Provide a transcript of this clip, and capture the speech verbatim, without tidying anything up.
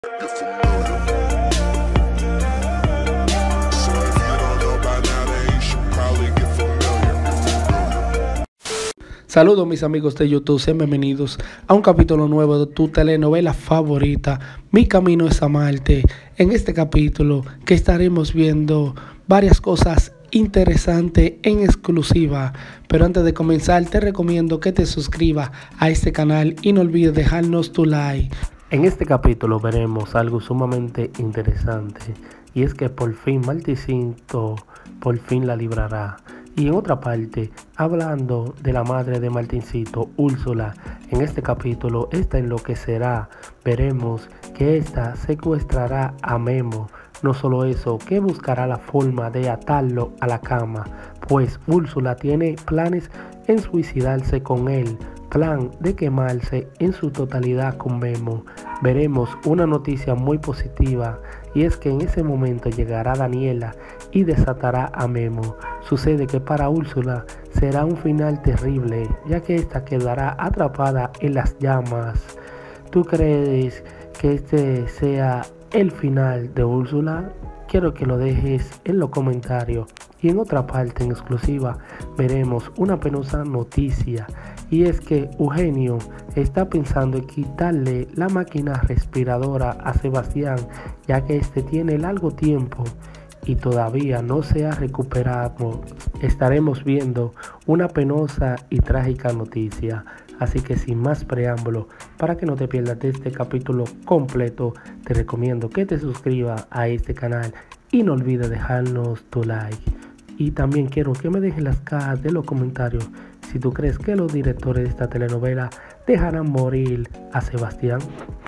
You're familiar. So if you don't know by now, then you should probably get familiar. You're familiar. Saludos mis amigos de YouTube, sean bienvenidos a un capítulo nuevo de tu telenovela favorita, Mi Camino es Amarte. En este capítulo que estaremos viendo varias cosas interesantes en exclusiva, pero antes de comenzar te recomiendo que te suscribas a este canal y no olvides dejarnos tu like. En este capítulo veremos algo sumamente interesante y es que por fin Martincito por fin la librará. Y en otra parte, hablando de la madre de Martincito, Úrsula, en este capítulo esta enloquecerá. Veremos que esta secuestrará a Memo. No solo eso, que buscará la forma de atarlo a la cama, pues Úrsula tiene planes en suicidarse con él, plan de quemarse en su totalidad con Memo. Veremos una noticia muy positiva y es que en ese momento llegará Daniela y desatará a Memo. Sucede que para Úrsula será un final terrible, ya que esta quedará atrapada en las llamas. ¿Tú crees que este sea el final de Úrsula? Quiero que lo dejes en los comentarios. Y en otra parte en exclusiva veremos una penosa noticia y es que Eugenio está pensando en quitarle la máquina respiradora a Sebastián, ya que este tiene largo tiempo y todavía no se ha recuperado. Estaremos viendo una penosa y trágica noticia. Así que sin más preámbulo, para que no te pierdas de este capítulo completo, te recomiendo que te suscribas a este canal y no olvides dejarnos tu like. Y también quiero que me dejes las cajas de los comentarios si tú crees que los directores de esta telenovela dejarán morir a Sebastián.